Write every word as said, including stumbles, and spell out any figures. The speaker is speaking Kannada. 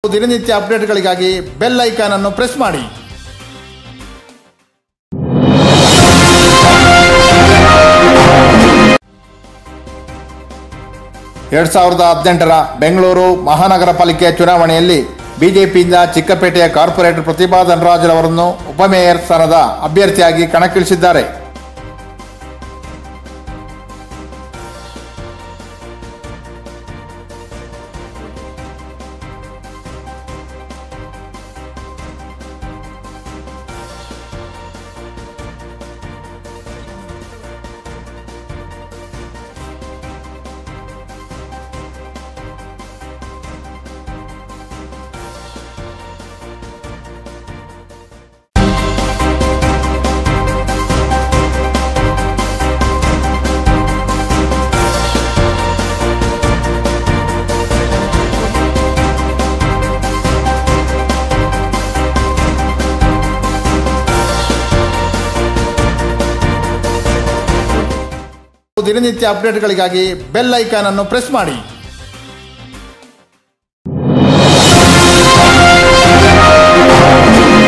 ದಿನನಿತ್ಯ ಅಪ್ಡೇಟ್ಗಳಿಗಾಗಿ ಬೆಲ್ ಐಕಾನ್ ಅನ್ನು ಪ್ರೆಸ್ ಮಾಡಿ. ಎರಡ್ ಸಾವಿರದ ಹದಿನೆಂಟರ ಬೆಂಗಳೂರು ಮಹಾನಗರ ಪಾಲಿಕೆ ಚುನಾವಣೆಯಲ್ಲಿ ಬಿಜೆಪಿಯಿಂದ ಚಿಕ್ಕಪೇಟೆಯ ಕಾರ್ಪೊರೇಟರ್ ಪ್ರತಿಭಾ ಧನರಾಜ್ ಅವರನ್ನು ಉಪಮೇಯರ್ ಸ್ಥಾನದ ಅಭ್ಯರ್ಥಿಯಾಗಿ ಕಣಕ್ಕಿಳಿಸಿದ್ದಾರೆ. ದಿನನಿತ್ಯ ಅಪ್ಡೇಟ್ಗಳಿಗಾಗಿ ಬೆಲ್ ಐಕಾನ್ ಅನ್ನು ಪ್ರೆಸ್ ಮಾಡಿ.